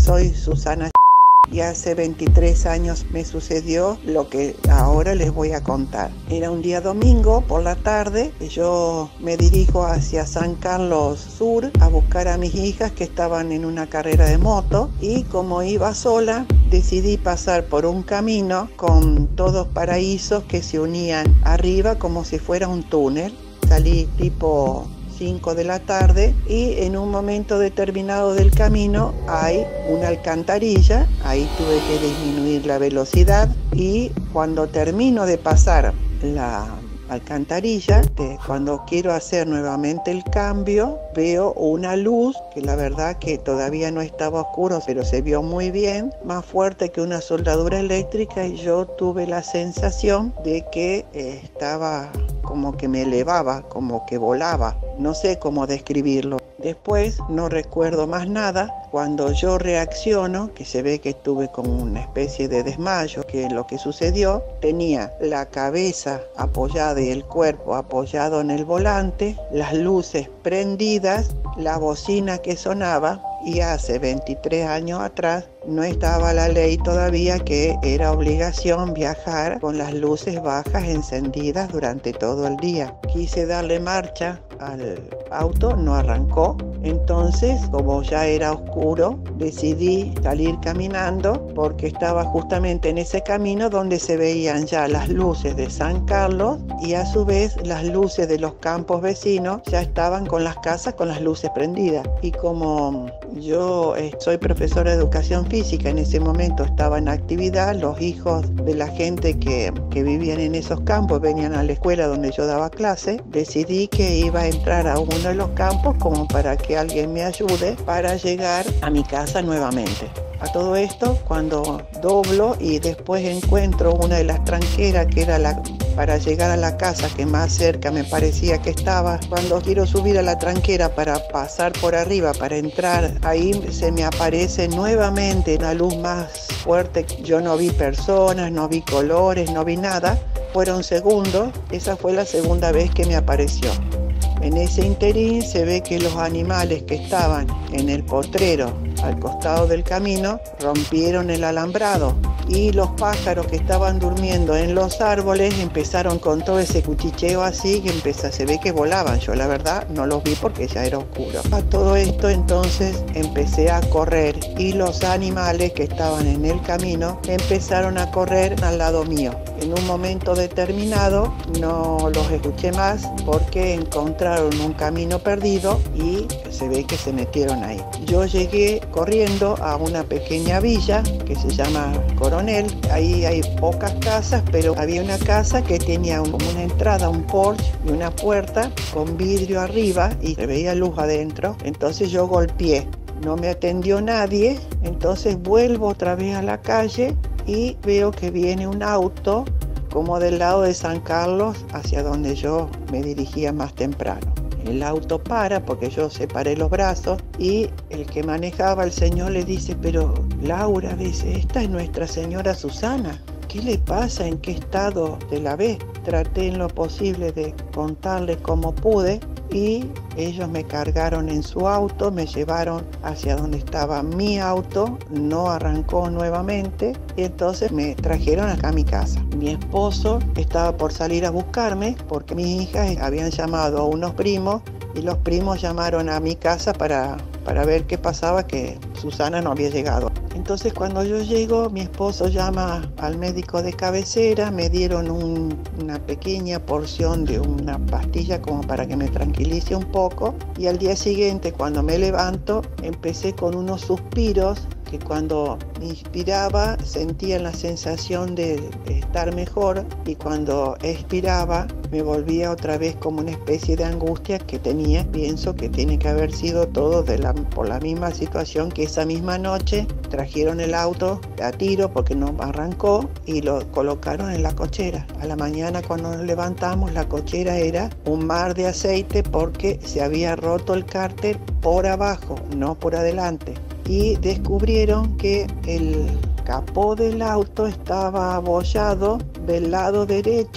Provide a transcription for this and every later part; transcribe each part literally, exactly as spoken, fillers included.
soy Susana y hace veintitrés años me sucedió lo que ahora les voy a contar. Era un día domingo por la tarde, yo me dirijo hacia San Carlos Sur a buscar a mis hijas que estaban en una carrera de moto, y como iba sola decidí pasar por un camino con todos paraísos que se unían arriba como si fuera un túnel. Salí tipo cinco de la tarde y en un momento determinado del camino hay una alcantarilla. Ahí tuve que disminuir la velocidad, y cuando termino de pasar la alcantarilla, de cuando quiero hacer nuevamente el cambio, veo una luz que la verdad que todavía no estaba oscuro, pero se vio muy bien, más fuerte que una soldadura eléctrica, y yo tuve la sensación de que eh, estaba como que me elevaba, como que volaba. No sé cómo describirlo. Después no recuerdo más nada. Cuando yo reacciono, que se ve que estuve como una especie de desmayo, que lo que sucedió, tenía la cabeza apoyada y el cuerpo apoyado en el volante, las luces prendidas, la bocina que sonaba, y hace veintitrés años atrás no estaba la ley todavía que era obligación viajar con las luces bajas encendidas durante todo el día. Quise darle marcha al auto, no arrancó. Entonces, como ya era oscuro, decidí salir caminando porque estaba justamente en ese camino donde se veían ya las luces de San Carlos, y a su vez las luces de los campos vecinos ya estaban con las casas con las luces prendidas. Y como yo eh, soy profesora de educación física, en ese momento estaba en actividad, los hijos de la gente que, que vivían en esos campos venían a la escuela donde yo daba clase, decidí que iba a entrar a uno de los campos como para que alguien me ayude para llegar a mi casa nuevamente. A todo esto, cuando doblo y después encuentro una de las tranqueras que era la para llegar a la casa que más cerca me parecía que estaba, cuando quiero subir a la tranquera para pasar por arriba, para entrar, ahí se me aparece nuevamente una luz más fuerte. Yo no vi personas, no vi colores, no vi nada. Fueron segundos, esa fue la segunda vez que me apareció. En ese interín se ve que los animales que estaban en el potrero al costado del camino rompieron el alambrado, y los pájaros que estaban durmiendo en los árboles empezaron con todo ese cuchicheo así que empezó, se ve que volaban. Yo la verdad no los vi porque ya era oscuro. A todo esto entonces empecé a correr, y los animales que estaban en el camino empezaron a correr al lado mío. En un momento determinado no los escuché más porque encontraron un camino perdido y se ve que se metieron ahí. Yo llegué corriendo a una pequeña villa que se llama Coronel. Ahí hay pocas casas, pero había una casa que tenía como una entrada, un porche y una puerta con vidrio arriba y se veía luz adentro. Entonces yo golpeé. No me atendió nadie, entonces vuelvo otra vez a la calle y veo que viene un auto como del lado de San Carlos hacia donde yo me dirigía más temprano. El auto para porque yo separé los brazos, y el que manejaba, el señor, le dice: pero Laura, dice, esta es nuestra señora Susana. ¿Qué le pasa? ¿En qué estado de la ve? Traté en lo posible de contarle cómo pude, y ellos me cargaron en su auto, me llevaron hacia donde estaba mi auto, no arrancó nuevamente, y entonces me trajeron acá a mi casa. Mi esposo estaba por salir a buscarme porque mis hijas habían llamado a unos primos, y los primos llamaron a mi casa para, para ver qué pasaba, que Susana no había llegado. Entonces cuando yo llego, mi esposo llama al médico de cabecera, me dieron un, una pequeña porción de una pastilla como para que me tranquilice un poco, y al día siguiente cuando me levanto empecé con unos suspiros que cuando me inspiraba sentía la sensación de, de estar mejor, y cuando expiraba me volvía otra vez como una especie de angustia que tenía. Pienso que tiene que haber sido todo de la, por la misma situación que esa misma noche trajeron el auto a tiro porque no arrancó y lo colocaron en la cochera. A la mañana cuando nos levantamos, la cochera era un mar de aceite porque se había roto el cárter por abajo, no por adelante. Y descubrieron que el capó del auto estaba abollado del lado derecho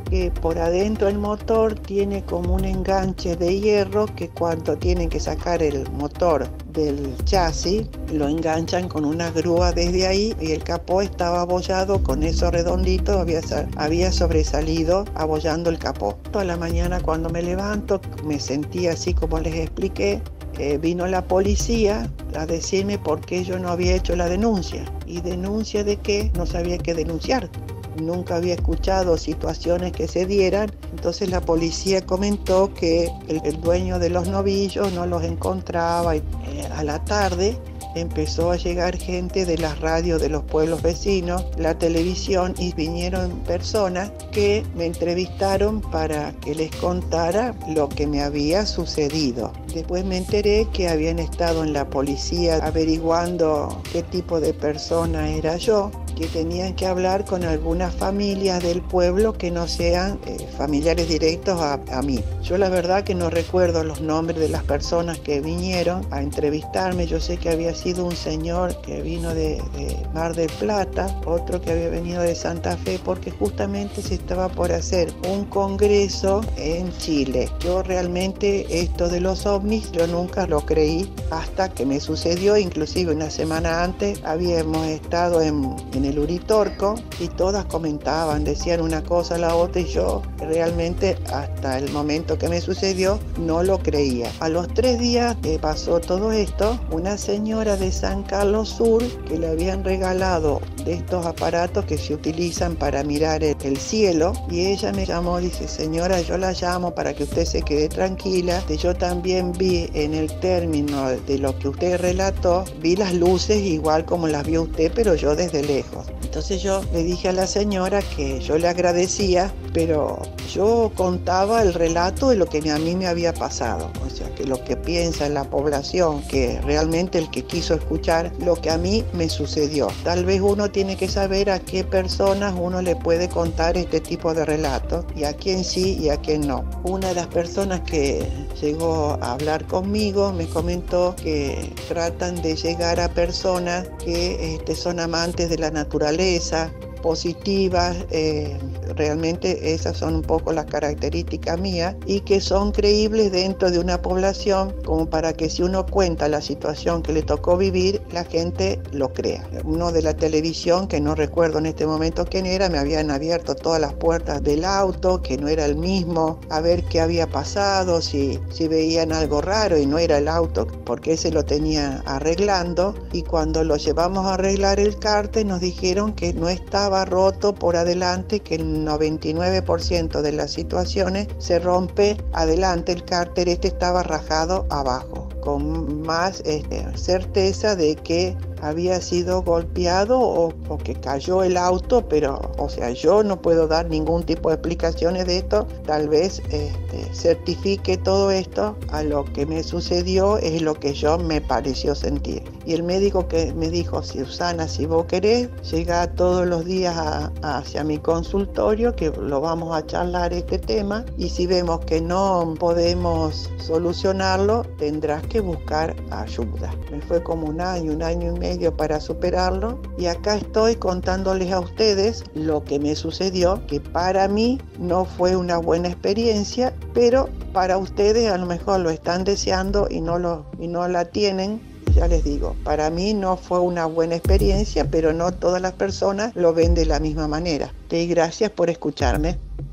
que por adentro el motor tiene como un enganche de hierro que cuando tienen que sacar el motor del chasis lo enganchan con una grúa desde ahí y el capó estaba abollado con eso redondito, había, había sobresalido abollando el capó. Toda la mañana cuando me levanto me sentí así como les expliqué. Eh, vino la policía a decirme por qué yo no había hecho la denuncia. ¿Y denuncia de qué? No sabía qué denunciar. Nunca había escuchado situaciones que se dieran. Entonces la policía comentó que el, el dueño de los novillos no los encontraba. Y, eh, a la tarde empezó a llegar gente de las radios de los pueblos vecinos, la televisión, y vinieron personas que me entrevistaron para que les contara lo que me había sucedido. Después me enteré que habían estado en la policía averiguando qué tipo de persona era yo, que tenían que hablar con algunas familias del pueblo que no sean eh, familiares directos a, a mí. Yo la verdad que no recuerdo los nombres de las personas que vinieron a entrevistarme. Yo sé que había sido un señor que vino de, de Mar del Plata, otro que había venido de Santa Fe, porque justamente se estaba por hacer un congreso en Chile. Yo realmente esto de los ovnis, yo nunca lo creí hasta que me sucedió. Inclusive una semana antes habíamos estado en, en el Uritorco y todas comentaban, decían una cosa a la otra, y yo realmente hasta el momento que me sucedió no lo creía. A los tres días que pasó todo esto, una señora de San Carlos Sur, que le habían regalado de estos aparatos que se utilizan para mirar el, el cielo, y ella me llamó, dice: señora, yo la llamo para que usted se quede tranquila, que yo también vi en el término de lo que usted relató, vi las luces igual como las vio usted, pero yo desde lejos. Entonces yo le dije a la señora que yo le agradecía, pero yo contaba el relato de lo que a mí me había pasado, o sea, que lo que piensa la población, que realmente el que quiso escuchar lo que a mí me sucedió. Tal vez uno tiene que saber a qué personas uno le puede contar este tipo de relatos, y a quién sí y a quién no. Una de las personas que llegó a hablar conmigo me comentó que tratan de llegar a personas que este, son amantes de la naturaleza, positivas, eh, realmente esas son un poco las características mías, y que son creíbles dentro de una población, como para que si uno cuenta la situación que le tocó vivir, la gente lo crea. Uno de la televisión, que no recuerdo en este momento quién era, me habían abierto todas las puertas del auto, que no era el mismo, a ver qué había pasado, si, si veían algo raro, y no era el auto, porque ese lo tenía arreglando, y cuando lo llevamos a arreglar el cárter nos dijeron que no estaba roto por adelante, que el noventa y nueve por ciento de las situaciones se rompe adelante el cárter, este estaba rajado abajo, con más este, certeza de que había sido golpeado o, o que cayó el auto, pero o sea, yo no puedo dar ningún tipo de explicaciones de esto. Tal vez este, certifique todo esto a lo que me sucedió, es lo que yo me pareció sentir. Y el médico que me dijo: Susana, si vos querés, llega todos los días a, a, hacia mi consultorio, que lo vamos a charlar este tema, y si vemos que no podemos solucionarlo, tendrás que buscar ayuda. Me fue como un año, un año y medio para superarlo, y acá estoy contándoles a ustedes lo que me sucedió, que para mí no fue una buena experiencia, pero para ustedes a lo mejor lo están deseando y no, lo, y no la tienen. Ya les digo, para mí no fue una buena experiencia, pero no todas las personas lo ven de la misma manera. Y gracias por escucharme.